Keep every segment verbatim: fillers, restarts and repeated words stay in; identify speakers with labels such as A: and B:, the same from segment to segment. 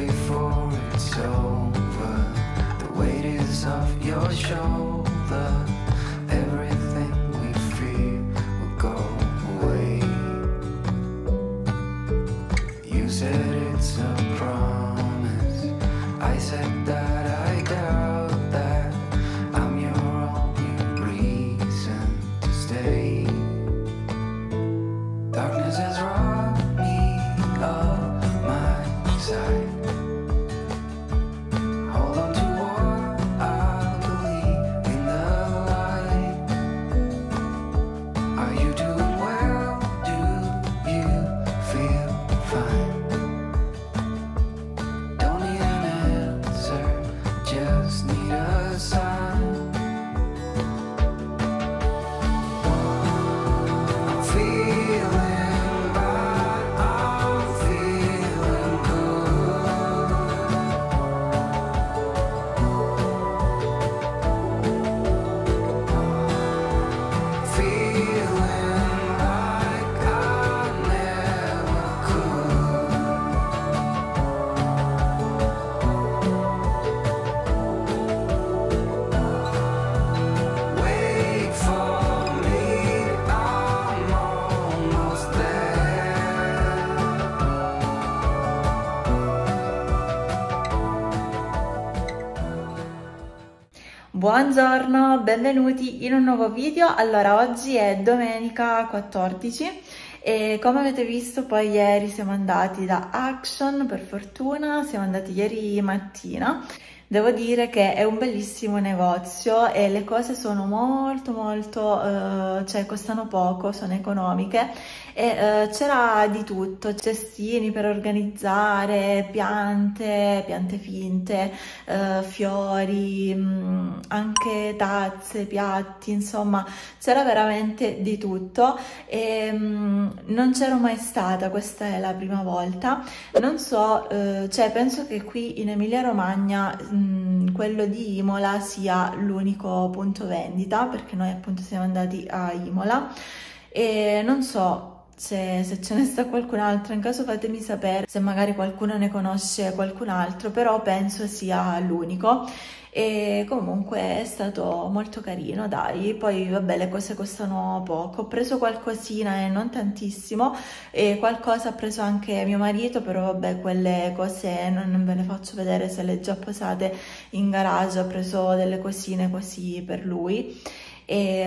A: before it's over. The weight is off your shoulder. Everything we fear will go away. You said it's a promise. I said that I doubt that. I'm your only reason to stay. Darkness has robbed me of my sight. Hold on to what I believe in the light. Are you doing well? Do you feel fine? Don't need an answer, just need a sign. I'm feeling bad, I'm feeling good. Feeling like I never could. Wait for me, I'm almost there.
B: Buongiorno, benvenuti in un nuovo video. Allora, oggi è domenica quattordici e come avete visto poi ieri siamo andati da Action, per fortuna, siamo andati ieri mattina. Devo dire che è un bellissimo negozio e le cose sono molto molto, eh, cioè costano poco, sono economiche e eh, c'era di tutto, cestini per organizzare, piante, piante finte, eh, fiori, mh, anche tazze, piatti, insomma c'era veramente di tutto e mh, non c'ero mai stata, questa è la prima volta. Non so, eh, cioè penso che qui in Emilia Romagna mh, quello di Imola sia l'unico punto vendita, perché noi appunto siamo andati a Imola e non so se, se ce ne sta qualcun altro, in caso fatemi sapere se magari qualcuno ne conosce qualcun altro, però penso sia l'unico. E comunque è stato molto carino, dai. Poi vabbè, le cose costano poco, ho preso qualcosina e non tantissimo, e qualcosa ha preso anche mio marito, però vabbè, quelle cose non, non ve le faccio vedere se le già posate in garage. Ho preso delle cosine così per lui e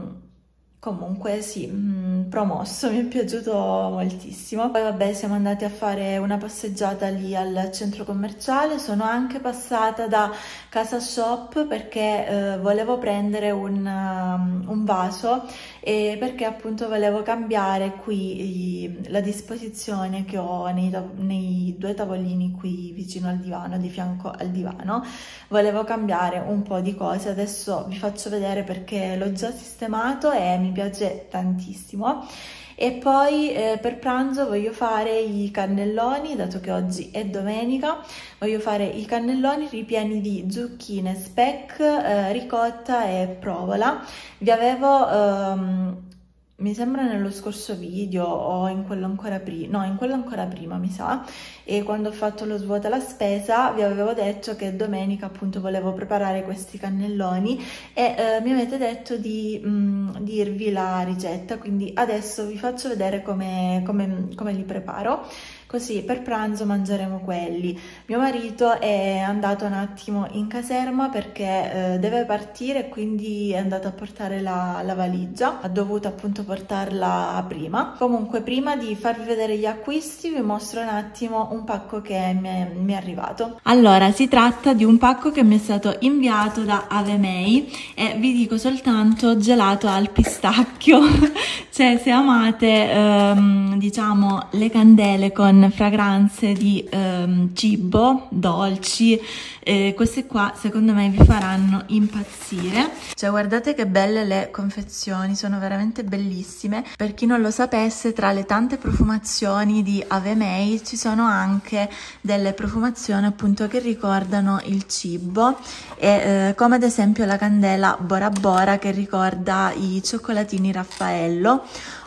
B: comunque sì, mh, promosso, mi è piaciuto moltissimo. Poi vabbè, siamo andati a fare una passeggiata lì al centro commerciale. Sono anche passata da Casa Shop perché eh, volevo prendere un, um, un vaso, e perché appunto volevo cambiare qui i, la disposizione che ho nei, nei due tavolini qui vicino al divano, di fianco al divano. Volevo cambiare un po' di cose, adesso vi faccio vedere perché l'ho già sistemato e mi piace tantissimo. E poi eh, per pranzo voglio fare i cannelloni, dato che oggi è domenica, voglio fare i cannelloni ripieni di zucchine, speck, eh, ricotta e provola. Vi avevo, ehm, mi sembra nello scorso video o in quello ancora prima, no, in quello ancora prima mi sa, e quando ho fatto lo svuota la spesa vi avevo detto che domenica appunto volevo preparare questi cannelloni e eh, mi avete detto di mh, dirvi la ricetta, quindi adesso vi faccio vedere come, come, come li preparo. Così per pranzo mangeremo quelli. Mio marito è andato un attimo in caserma perché eh, deve partire e quindi è andato a portare la, la valigia, ha dovuto appunto portarla prima. Comunque, prima di farvi vedere gli acquisti vi mostro un attimo un pacco che mi è, mi è arrivato. Allora, si tratta di un pacco che mi è stato inviato da Avemei e vi dico soltanto gelato al pistacchio. Cioè, se amate ehm, diciamo le candele con fragranze di ehm, cibo, dolci, eh, queste qua secondo me vi faranno impazzire. Cioè, guardate che belle le confezioni, sono veramente bellissime. Per chi non lo sapesse, tra le tante profumazioni di Avemei ci sono anche delle profumazioni appunto che ricordano il cibo, e, eh, come ad esempio la candela Bora Bora che ricorda i cioccolatini Raffaello,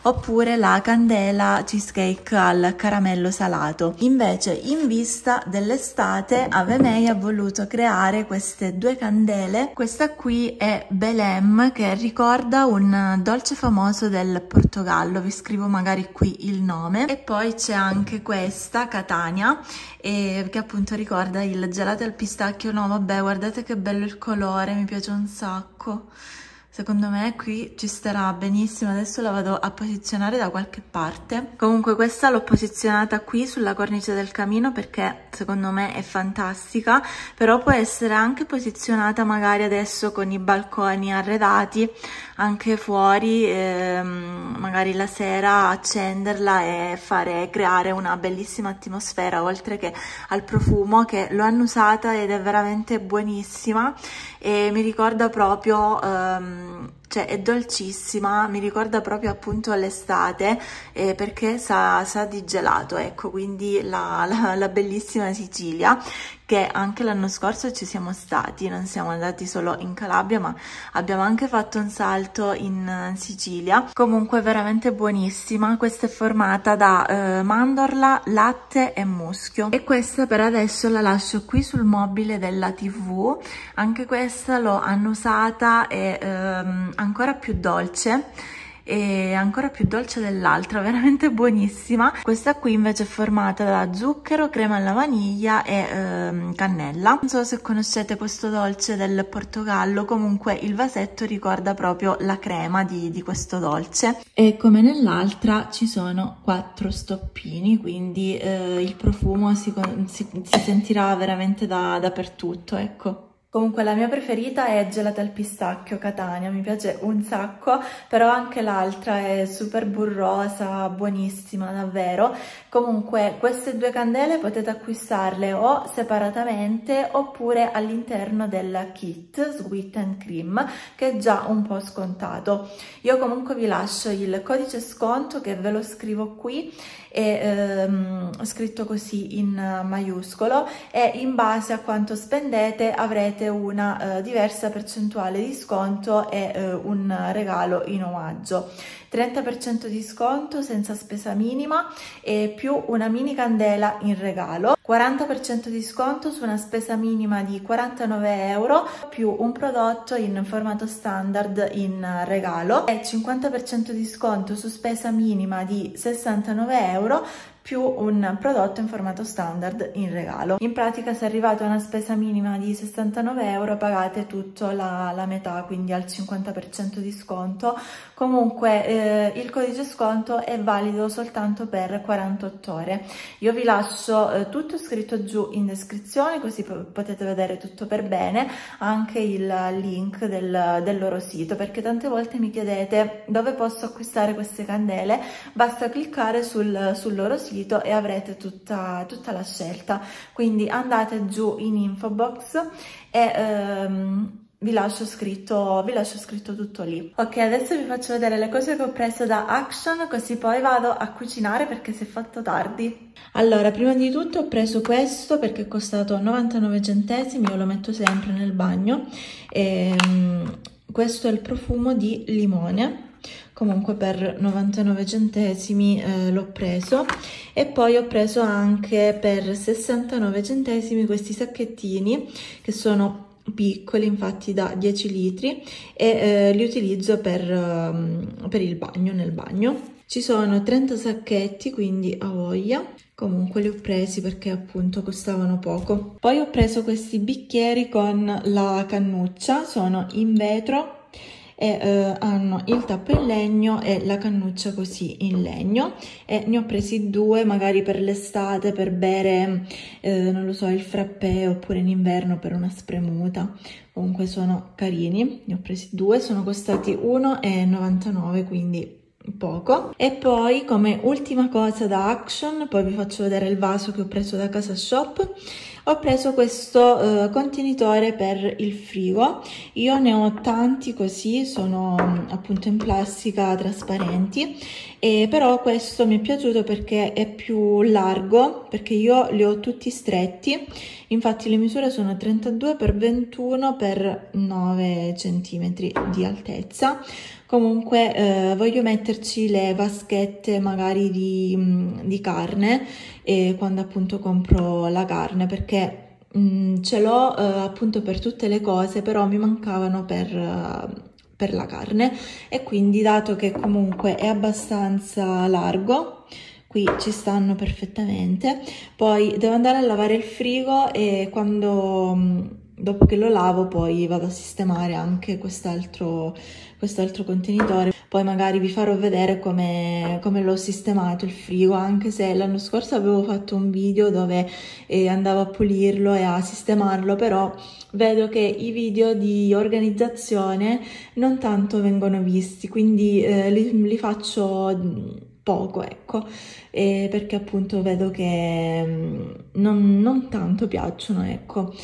B: oppure la candela cheesecake al caramello salato. Invece, in vista dell'estate, Avemey ha voluto creare queste due candele. Questa qui è Belém, che ricorda un dolce famoso del Portogallo, vi scrivo magari qui il nome, e poi c'è anche questa Catania, e che appunto ricorda il gelato al pistacchio. No vabbè, guardate che bello il colore, mi piace un sacco. Secondo me qui ci starà benissimo. Adesso la vado a posizionare da qualche parte. Comunque questa l'ho posizionata qui sulla cornice del camino perché secondo me è fantastica, però può essere anche posizionata magari adesso con i balconi arredati anche fuori, ehm, magari la sera accenderla e fare creare una bellissima atmosfera, oltre che al profumo che l'ho annusata ed è veramente buonissima e mi ricorda proprio ehm, cioè è dolcissima, mi ricorda proprio appunto l'estate, eh, perché sa, sa di gelato, ecco, quindi la, la, la bellissima Sicilia, che anche l'anno scorso ci siamo stati, non siamo andati solo in Calabria ma abbiamo anche fatto un salto in Sicilia. Comunque veramente buonissima. Questa è formata da eh, mandorla, latte e muschio, e questa per adesso la lascio qui sul mobile della tivù. Anche questa l'ho annusata, e ehm, ancora più dolce, e ancora più dolce dell'altra, veramente buonissima. Questa qui invece è formata da zucchero, crema alla vaniglia e ehm, cannella. Non so se conoscete questo dolce del Portogallo, comunque il vasetto ricorda proprio la crema di, di questo dolce, e come nell'altra ci sono quattro stoppini, quindi eh, il profumo si, si, si sentirà veramente da, dappertutto, ecco. Comunque la mia preferita è gelata al pistacchio Catania, mi piace un sacco, però anche l'altra è super burrosa, buonissima davvero. Comunque queste due candele potete acquistarle o separatamente oppure all'interno del kit Sweet and Cream, che è già un po' scontato. Io comunque vi lascio il codice sconto, che ve lo scrivo qui, e ehm, scritto così in maiuscolo, e in base a quanto spendete avrete una eh, diversa percentuale di sconto e eh, un regalo in omaggio. trenta per cento di sconto senza spesa minima e più una mini candela in regalo, quaranta per cento di sconto su una spesa minima di quarantanove euro più un prodotto in formato standard in regalo, e cinquanta per cento di sconto su spesa minima di sessantanove euro più un prodotto in formato standard in regalo. In pratica, se arrivate a una spesa minima di sessantanove euro pagate tutto la, la metà, quindi al cinquanta per cento di sconto. Comunque eh, il codice sconto è valido soltanto per quarantotto ore. Io vi lascio eh, tutto scritto giù in descrizione, così potete vedere tutto per bene, anche il link del, del loro sito, perché tante volte mi chiedete dove posso acquistare queste candele. Basta cliccare sul, sul loro sito e avrete tutta, tutta la scelta, quindi andate giù in info box e ehm, vi lascio scritto vi lascio scritto tutto lì. Ok, adesso vi faccio vedere le cose che ho preso da Action, così poi vado a cucinare perché si è fatto tardi. Allora, prima di tutto ho preso questo perché è costato novantanove centesimi, io lo metto sempre nel bagno, e, um, questo è il profumo di limone. Comunque per novantanove centesimi eh, l'ho preso, e poi ho preso anche per sessantanove centesimi questi sacchettini che sono piccoli, infatti da dieci litri, e eh, li utilizzo per, um, per il bagno, nel bagno. Ci sono trenta sacchetti, quindi a voglia. Comunque li ho presi perché appunto costavano poco. Poi ho preso questi bicchieri con la cannuccia, sono in vetro e eh, hanno il tappo in legno e la cannuccia così in legno, e ne ho presi due magari per l'estate, per bere eh, non lo so, il frappè, oppure in inverno per una spremuta. Comunque sono carini, ne ho presi due, sono costati uno e novantanove, quindi poco. E poi, come ultima cosa da Action, poi vi faccio vedere il vaso che ho preso da Casa Shop, ho preso questo uh, contenitore per il frigo. Io ne ho tanti così, sono um, appunto in plastica trasparenti, e però questo mi è piaciuto perché è più largo, perché io li ho tutti stretti. Infatti le misure sono trentadue per ventuno per nove centimetri di altezza. Comunque eh, voglio metterci le vaschette magari di, di carne e quando appunto compro la carne, perché mh, ce l'ho eh, appunto per tutte le cose, però mi mancavano per, uh, per la carne, e quindi dato che comunque è abbastanza largo, qui ci stanno perfettamente. Poi devo andare a lavare il frigo e quando, dopo che lo lavo, poi vado a sistemare anche quest'altro quest'altro contenitore. Poi magari vi farò vedere come, come l'ho sistemato il frigo, anche se l'anno scorso avevo fatto un video dove eh, andavo a pulirlo e a sistemarlo, però vedo che i video di organizzazione non tanto vengono visti, quindi eh, li, li faccio poco, ecco, eh, perché appunto vedo che non, non tanto piacciono, ecco,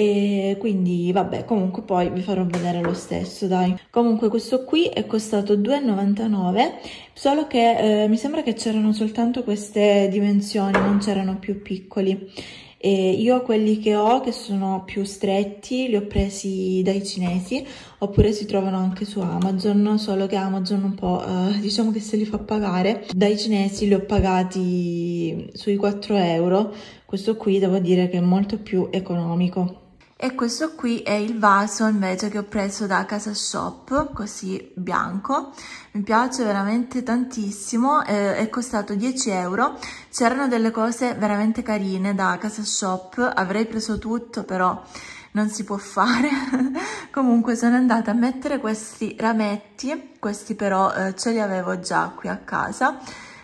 B: e quindi vabbè, comunque poi vi farò vedere lo stesso, dai. Comunque questo qui è costato due e novantanove, solo che eh, mi sembra che c'erano soltanto queste dimensioni, non c'erano più piccoli. E io quelli che ho, che sono più stretti, li ho presi dai cinesi, oppure si trovano anche su Amazon, solo che Amazon un po' eh, diciamo che se li fa pagare. Dai cinesi li ho pagati sui quattro euro, questo qui devo dire che è molto più economico. E questo qui è il vaso invece che ho preso da Casa Shop, così bianco, mi piace veramente tantissimo, eh, è costato dieci euro, c'erano delle cose veramente carine da Casa Shop, avrei preso tutto però non si può fare. Comunque sono andata a mettere questi rametti, questi però eh, ce li avevo già qui a casa.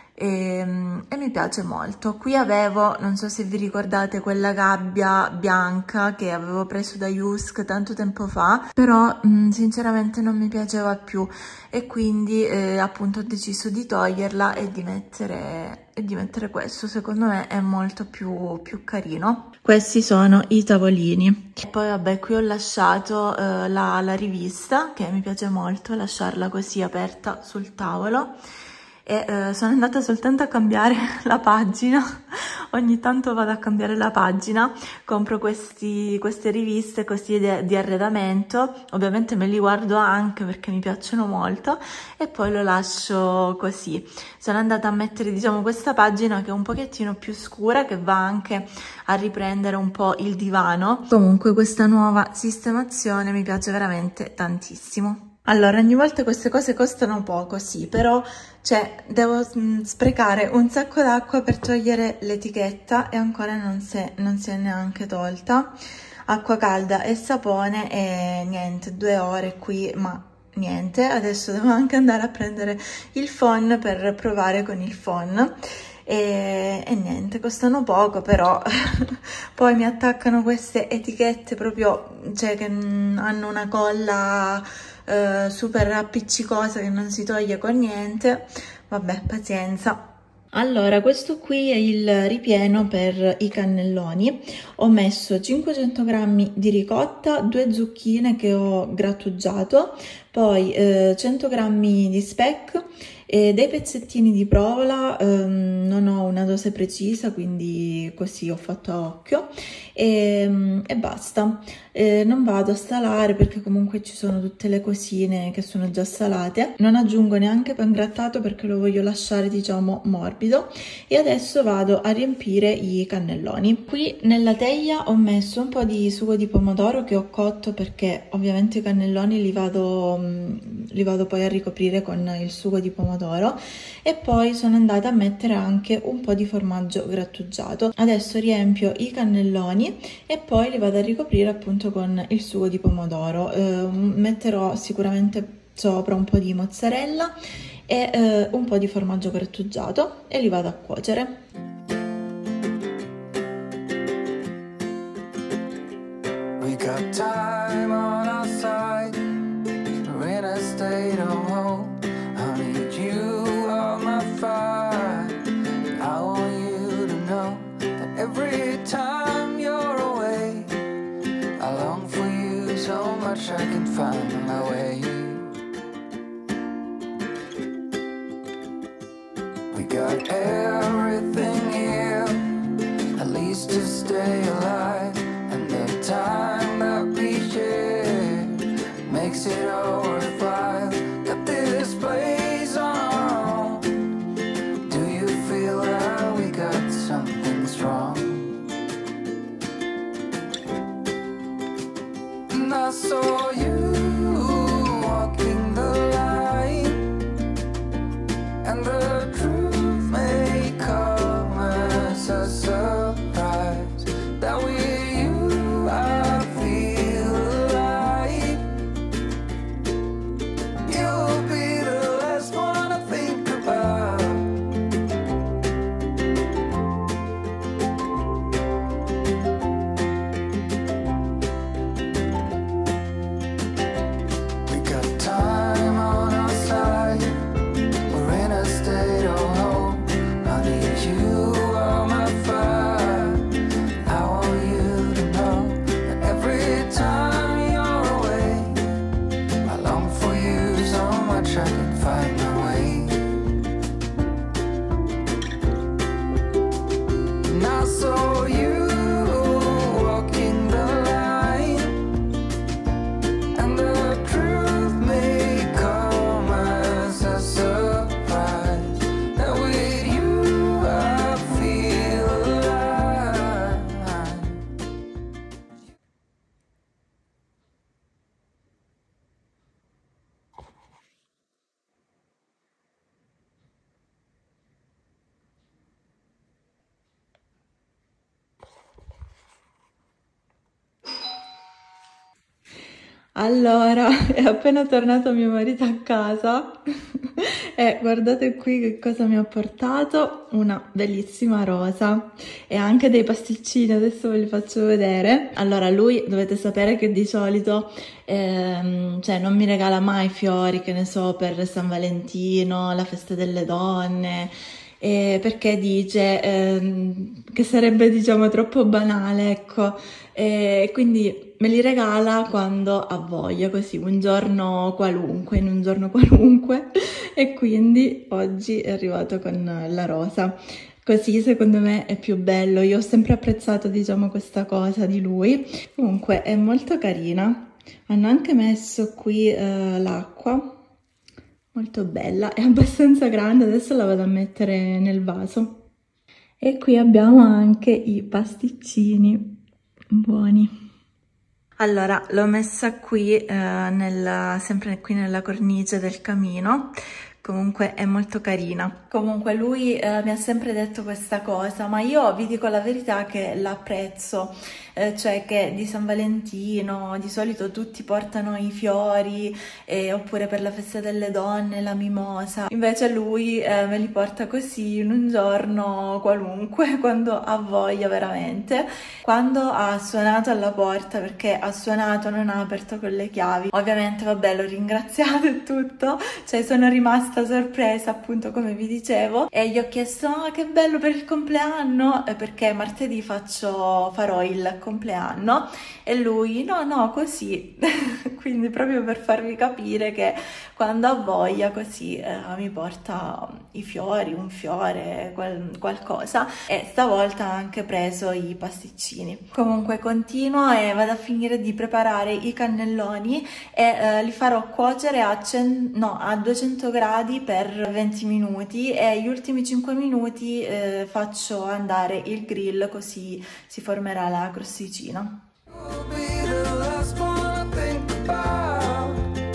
B: E, e mi piace molto. Qui avevo, non so se vi ricordate, quella gabbia bianca che avevo preso da Jusk tanto tempo fa, però mh, sinceramente non mi piaceva più, e quindi eh, appunto ho deciso di toglierla e di mettere, e di mettere questo. Secondo me è molto più, più carino. Questi sono i tavolini. E poi vabbè, qui ho lasciato eh, la, la rivista, che mi piace molto lasciarla così aperta sul tavolo. E eh, sono andata soltanto a cambiare la pagina, ogni tanto vado a cambiare la pagina, compro questi, queste riviste così di, di arredamento, ovviamente me li guardo anche perché mi piacciono molto, e poi lo lascio così. Sono andata a mettere, diciamo, questa pagina che è un pochettino più scura, che va anche a riprendere un po' il divano. Comunque questa nuova sistemazione mi piace veramente tantissimo. Allora, ogni volta queste cose costano poco, sì, però cioè, devo mh, sprecare un sacco d'acqua per togliere l'etichetta e ancora non si, è, non si è neanche tolta. Acqua calda e sapone e niente, due ore qui, ma niente. Adesso devo anche andare a prendere il phon per provare con il phon. E, e niente, costano poco, però poi mi attaccano queste etichette proprio, cioè che hanno una colla eh, super appiccicosa che non si toglie con niente. Vabbè, pazienza. Allora, questo qui è il ripieno per i cannelloni. Ho messo cinquecento grammi di ricotta, due zucchine che ho grattugiato, poi eh, cento grammi di speck e dei pezzettini di provola. ehm, non ho una dose precisa, quindi così ho fatto a occhio, e, e basta. Eh, non vado a salare perché comunque ci sono tutte le cosine che sono già salate. Non aggiungo neanche pangrattato perché lo voglio lasciare, diciamo, morbido. E adesso vado a riempire i cannelloni. Qui nella teglia ho messo un po' di sugo di pomodoro che ho cotto, perché ovviamente i cannelloni li vado, li vado poi a ricoprire con il sugo di pomodoro, e poi sono andata a mettere anche un po' di formaggio grattugiato. Adesso riempio i cannelloni e poi li vado a ricoprire appunto con il sugo di pomodoro. Eh, metterò sicuramente sopra un po' di mozzarella e eh, un po' di formaggio grattugiato e li vado a cuocere.
A: We got time on our side. We're in a state of hope. I need you on my fire. I want you to know that every time you're away, I long for you so much I can find my way. We got everything here, at least to stay alive, and the time that we share makes it all worthwhile. Got this saw you walking the line, and the truth may come as a surprise that with you I feel alive. You'll be the last one I think about. We got time on our side. We're in a state of hope. Honey, you are my fire. I want you to know that every time you're away, I long for you so much I can find my way. And I saw you walking the line, and the truth may come as a surprise that with you I feel alive.
B: Allora, è appena tornato mio marito a casa e guardate qui che cosa mi ha portato, una bellissima rosa e anche dei pasticcini, adesso ve li faccio vedere. Allora, lui dovete sapere che di solito ehm, cioè non mi regala mai fiori, che ne so, per San Valentino, la festa delle donne, eh, perché dice ehm, che sarebbe, diciamo, troppo banale, ecco, e quindi me li regala quando ha voglia, così un giorno qualunque, in un giorno qualunque, e quindi oggi è arrivato con la rosa. Così secondo me è più bello, io ho sempre apprezzato, diciamo, questa cosa di lui. Comunque è molto carina, hanno anche messo qui eh, l'acqua, molto bella, è abbastanza grande, adesso la vado a mettere nel vaso. E qui abbiamo anche i pasticcini buoni. Allora, l'ho messa qui, eh, nella, sempre qui nella cornice del camino, comunque è molto carina. Comunque lui eh, mi ha sempre detto questa cosa, ma io vi dico la verità che l'apprezzo, eh, cioè che di San Valentino di solito tutti portano i fiori, eh, oppure per la festa delle donne la mimosa, invece lui eh, me li porta così in un giorno qualunque, quando ha voglia veramente. Quando ha suonato alla porta, perché ha suonato, non ha aperto con le chiavi, ovviamente vabbè, l'ho ringraziato e tutto, cioè sono rimasta sorpresa, appunto, come vi dicevo, e gli ho chiesto: ah, che bello per il compleanno, eh, perché martedì faccio, farò il compleanno, e lui no no così quindi proprio per farvi capire che quando ha voglia così eh, mi porta i fiori, un fiore, qual qualcosa, e stavolta ha anche preso i pasticcini. Comunque continuo e vado a finire di preparare i cannelloni e eh, li farò cuocere a, no, a duecento gradi per venti minuti, e gli ultimi cinque minuti eh, faccio andare il grill, così si formerà la crosticina.
A: You'll be the last one I think about.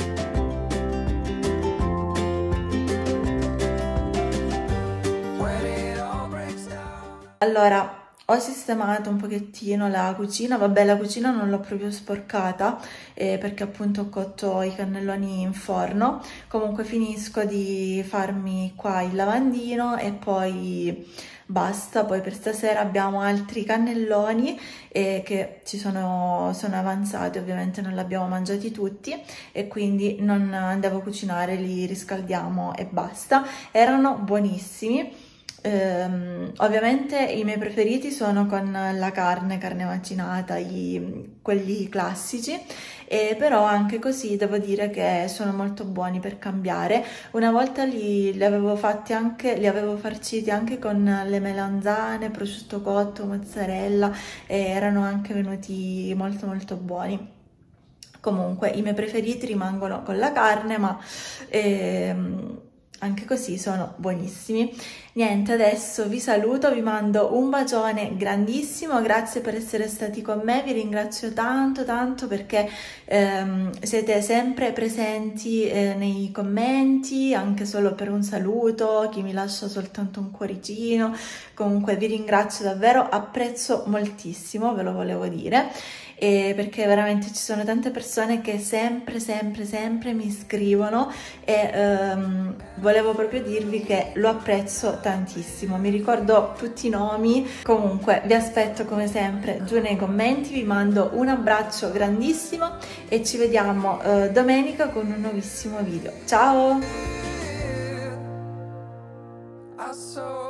A: When it all breaks down.
B: Allora, ho sistemato un pochettino la cucina, vabbè, la cucina non l'ho proprio sporcata eh, perché appunto ho cotto i cannelloni in forno. Comunque finisco di farmi qua il lavandino e poi basta. Poi per stasera abbiamo altri cannelloni eh, che ci sono, sono avanzati, ovviamente non li abbiamo mangiati tutti e quindi non andiamo a cucinare, li riscaldiamo e basta. Erano buonissimi. Um, ovviamente i miei preferiti sono con la carne, carne macinata, i, quelli classici, e però anche così devo dire che sono molto buoni per cambiare. Una volta li, li avevo fatti anche, li avevo farciti anche con le melanzane, prosciutto cotto, mozzarella, e erano anche venuti molto molto buoni. Comunque i miei preferiti rimangono con la carne, ma ehm, anche così sono buonissimi. niente, adesso vi saluto, vi mando un bacione grandissimo, grazie per essere stati con me, vi ringrazio tanto tanto perché ehm, siete sempre presenti eh, nei commenti, anche solo per un saluto, chi mi lascia soltanto un cuoricino, comunque vi ringrazio davvero, apprezzo moltissimo, ve lo volevo dire. E perché veramente ci sono tante persone che sempre, sempre, sempre mi scrivono e ehm, volevo proprio dirvi che lo apprezzo tantissimo. Mi ricordo tutti i nomi, comunque vi aspetto come sempre giù nei commenti, vi mando un abbraccio grandissimo e ci vediamo eh, domenica con un nuovissimo video. Ciao!